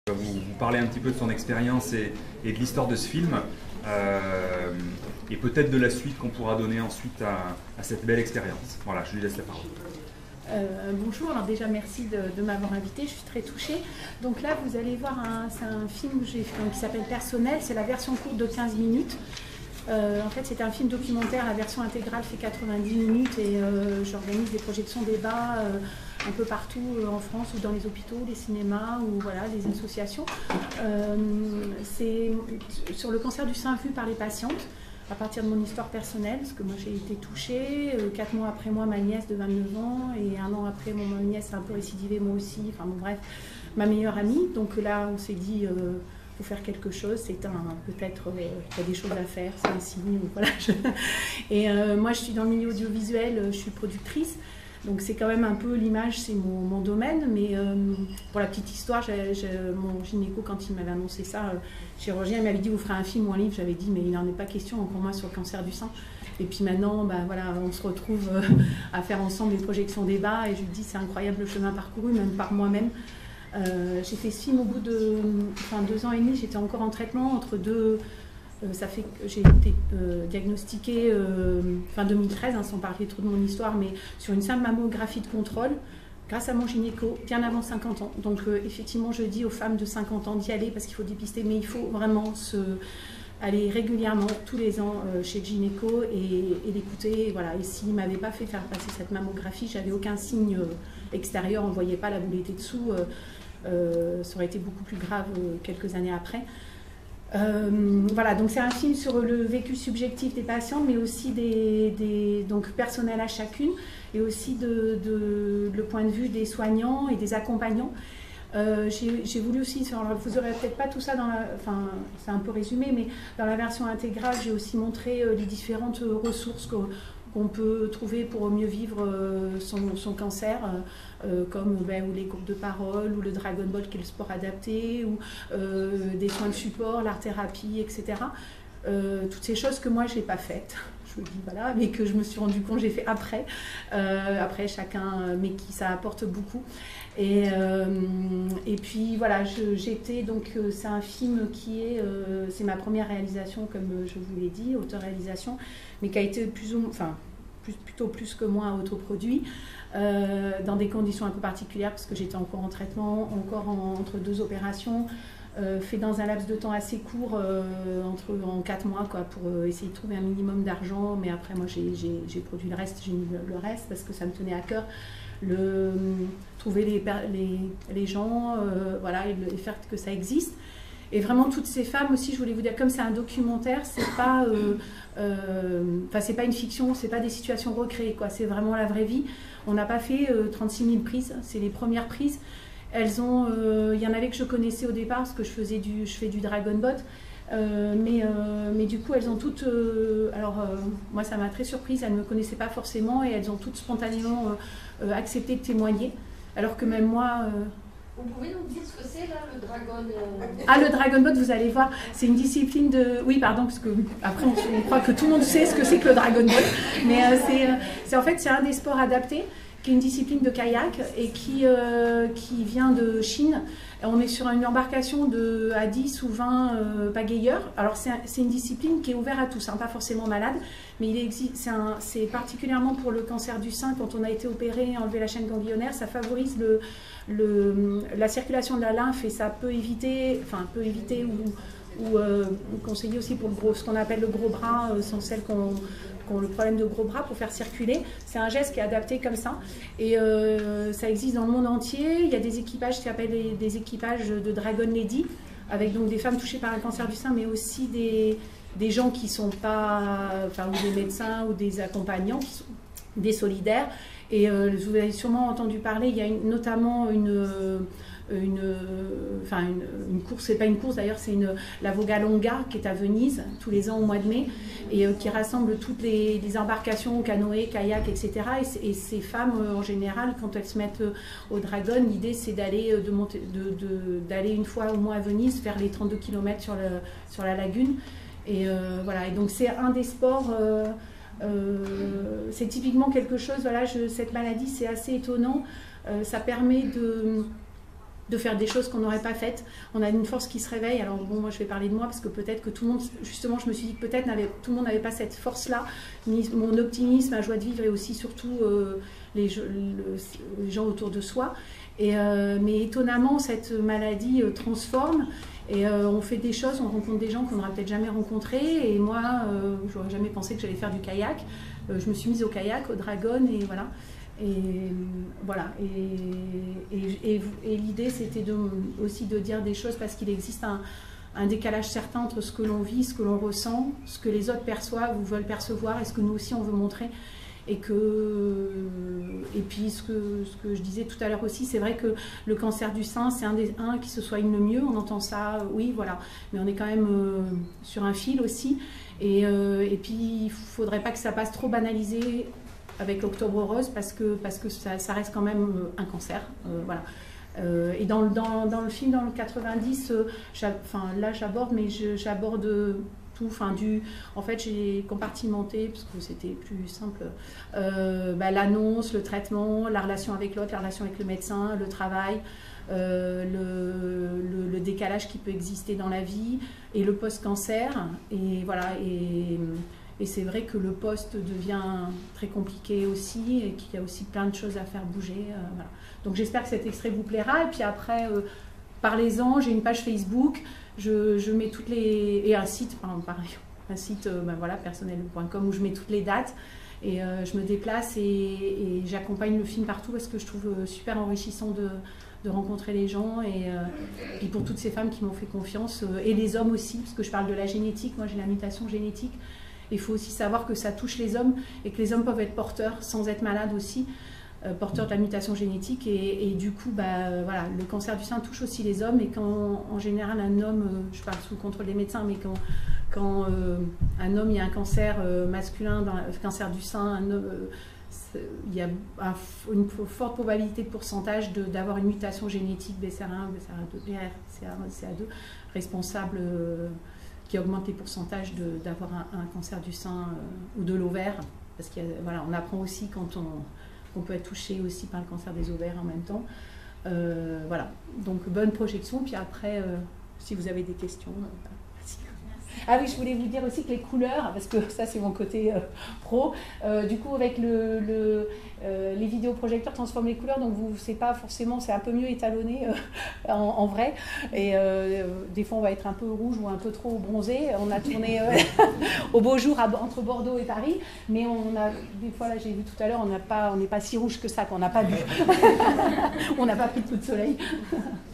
Vous parlez un petit peu de son expérience et de l'histoire de ce film, et peut-être de la suite qu'on pourra donner ensuite à cette belle expérience. Voilà, je lui laisse la parole. Bonjour, alors déjà merci de m'avoir invité, je suis très touchée. Donc là vous allez voir, c'est un film que j'ai fait qui s'appelle Personnel, c'est la version courte de 15 minutes. En fait c'est un film documentaire, la version intégrale fait 90 minutes et j'organise des projections débats un peu partout en France ou dans les hôpitaux, les cinémas ou voilà, les associations. C'est sur le cancer du sein vu par les patientes. À partir de mon histoire personnelle, parce que moi j'ai été touchée, 4 mois après moi ma nièce de 29 ans et 1 an après ma nièce a un peu récidivé moi aussi, enfin bon bref, ma meilleure amie. Donc là on s'est dit, faut faire quelque chose, c'est peut-être qu'il y a des choses à faire, c'est un signe, voilà. Et moi je suis dans le milieu audiovisuel, je suis productrice. Donc c'est quand même un peu l'image, c'est mon domaine, mais pour la petite histoire, mon gynéco quand il m'avait annoncé ça, chirurgien, il m'avait dit vous ferez un film ou un livre, j'avais dit mais il n'en est pas question, encore moins sur le cancer du sein. Et puis maintenant, bah, voilà, on se retrouve à faire ensemble des projections débats et je lui dis c'est incroyable le chemin parcouru, même par moi-même. J'ai fait ce film au bout de 2 ans et demi, j'étais encore en traitement entre deux... ça fait que j'ai été diagnostiquée fin 2013, sans parler trop de mon histoire, mais sur une simple mammographie de contrôle, grâce à mon gynéco, bien avant 50 ans. Donc effectivement, je dis aux femmes de 50 ans d'y aller parce qu'il faut dépister, mais il faut vraiment aller régulièrement, tous les ans, chez le gynéco et l'écouter. Voilà. Et s'il ne m'avait pas fait faire passer cette mammographie, j'avais aucun signe extérieur, on ne voyait pas la boule était dessous, ça aurait été beaucoup plus grave quelques années après. Voilà, donc c'est un film sur le vécu subjectif des patients, mais aussi donc personnel à chacune, et aussi le point de vue des soignants et des accompagnants. J'ai voulu aussi, alors vous aurez peut-être pas tout ça enfin c'est un peu résumé, mais dans la version intégrale, j'ai aussi montré les différentes ressources qu'on peut trouver pour mieux vivre son cancer, comme ou les groupes de parole, ou le Dragon Ball qui est le sport adapté, ou des soins de support, l'art-thérapie, etc. Toutes ces choses que moi je n'ai pas faites, je vous dis voilà, mais que je me suis rendu compte, j'ai fait après chacun, mais qui ça apporte beaucoup. Et puis voilà, j'étais donc c'est un film qui est c'est ma première réalisation comme je vous l'ai dit, auteur-réalisation, mais qui a été plutôt plus que moi autoproduit, dans des conditions un peu particulières parce que j'étais encore en traitement, encore entre 2 opérations, fait dans un laps de temps assez court, en 4 mois quoi, pour essayer de trouver un minimum d'argent, mais après moi j'ai produit le reste, j'ai mis le reste parce que ça me tenait à cœur. Trouver les gens, voilà, et faire que ça existe. Et vraiment toutes ces femmes aussi, je voulais vous dire, comme c'est un documentaire, c'est pas une fiction, c'est pas des situations recréées, quoi. C'est vraiment la vraie vie. On n'a pas fait 36 000 prises, c'est les premières prises. Elles ont, il y en avait que je connaissais au départ parce que je fais du Dragon Bot. Mais du coup, elles ont toutes... moi, ça m'a très surprise. Elles ne me connaissaient pas forcément et elles ont toutes spontanément accepté de témoigner. Alors que même moi... Vous pouvez nous dire ce que c'est, là, le Dragon le Dragon Bot, vous allez voir, c'est une discipline de... Oui, pardon, parce que après, on croit que tout le monde sait ce que c'est que le Dragon Bot. Mais en fait, c'est un des sports adaptés, qui est une discipline de kayak et qui vient de Chine. On est sur une embarcation à 10 ou 20 pagayeurs. Alors c'est une discipline qui est ouverte à tous, hein, pas forcément malade, mais c'est particulièrement pour le cancer du sein, quand on a été opéré et enlevé la chaîne ganglionnaire, ça favorise la circulation de la lymphe et ça peut éviter ou conseiller aussi pour ce qu'on appelle le gros bras, sont celles qui ont le problème de gros bras, pour faire circuler. C'est un geste qui est adapté comme ça et ça existe dans le monde entier. Il y a des équipages qui s'appellent des équipages de Dragon Lady, avec donc des femmes touchées par un cancer du sein, mais aussi des gens qui sont pas, ou des médecins ou des accompagnants, qui sont des solidaires. Et vous avez sûrement entendu parler, il y a notamment une course, c'est pas une course d'ailleurs, c'est la Vogalonga qui est à Venise tous les ans au mois de mai et qui rassemble toutes les embarcations, canoës, kayaks, etc. Et ces femmes en général, quand elles se mettent au Dragon, l'idée c'est d'aller d'aller une fois au mois à Venise, faire les 32 km sur la lagune. Et voilà, et donc c'est un des sports. C'est typiquement quelque chose, voilà, cette maladie c'est assez étonnant, ça permet de faire des choses qu'on n'aurait pas faites. On a une force qui se réveille. Alors bon, moi je vais parler de moi parce que peut-être que tout le monde, justement, je me suis dit que peut-être tout le monde n'avait pas cette force-là. Mon optimisme, ma joie de vivre et aussi surtout les gens autour de soi. Mais étonnamment, cette maladie transforme et on fait des choses, on rencontre des gens qu'on n'aurait peut-être jamais rencontrés. Et moi, j'aurais jamais pensé que j'allais faire du kayak. Je me suis mise au kayak, au dragon et voilà. Et voilà. Et l'idée, c'était aussi de dire des choses parce qu'il existe un décalage certain entre ce que l'on vit, ce que l'on ressent, ce que les autres perçoivent ou veulent percevoir et ce que nous aussi on veut montrer. Et puis ce que je disais tout à l'heure aussi, c'est vrai que le cancer du sein, c'est un qui se soigne le mieux, on entend ça, oui, voilà. Mais on est quand même sur un fil aussi. Et puis il ne faudrait pas que ça passe trop banalisé avec l'Octobre Rose parce que ça reste quand même un cancer. Voilà. Et dans le film, dans le 90, là j'aborde, mais j'aborde tout. En fait, j'ai compartimenté, parce que c'était plus simple, l'annonce, le traitement, la relation avec l'autre, la relation avec le médecin, le travail, le décalage qui peut exister dans la vie, et le post-cancer. Et voilà. Et c'est vrai que le poste devient très compliqué aussi et qu'il y a aussi plein de choses à faire bouger. Voilà. Donc j'espère que cet extrait vous plaira. Et puis après, parlez-en, j'ai une page Facebook, je mets toutes les... et un site, pareil, un site voilà, personnel.com où je mets toutes les dates. Et je me déplace et j'accompagne le film partout parce que je trouve super enrichissant de rencontrer les gens et pour toutes ces femmes qui m'ont fait confiance et les hommes aussi, parce que je parle de la génétique, moi j'ai la mutation génétique. Il faut aussi savoir que ça touche les hommes et que les hommes peuvent être porteurs sans être malades aussi, porteurs de la mutation génétique. Et du coup, voilà, le cancer du sein touche aussi les hommes. Et quand, en général, un homme, je parle sous le contrôle des médecins, mais quand un homme, il y a un cancer masculin, le cancer du sein, il y a une forte probabilité de pourcentage d'avoir une mutation génétique BCR1, BCR2, BRCA1, responsable... qui augmente les pourcentages d'avoir un cancer du sein ou de l'ovaire, parce qu'on voilà, on apprend aussi qu'on peut être touché aussi par le cancer des ovaires en même temps. Voilà, donc bonne projection, puis après, si vous avez des questions... Ah oui, je voulais vous dire aussi que les couleurs, parce que ça c'est mon côté pro, du coup avec les vidéoprojecteurs transforment les couleurs, donc vous c'est pas forcément, c'est un peu mieux étalonné en vrai, et des fois on va être un peu rouge ou un peu trop bronzé. On a tourné au beau jour entre Bordeaux et Paris, mais on a des fois, là j'ai vu tout à l'heure, on n'est pas si rouge que ça, qu'on n'a pas bu, on n'a pas pris de coup de soleil.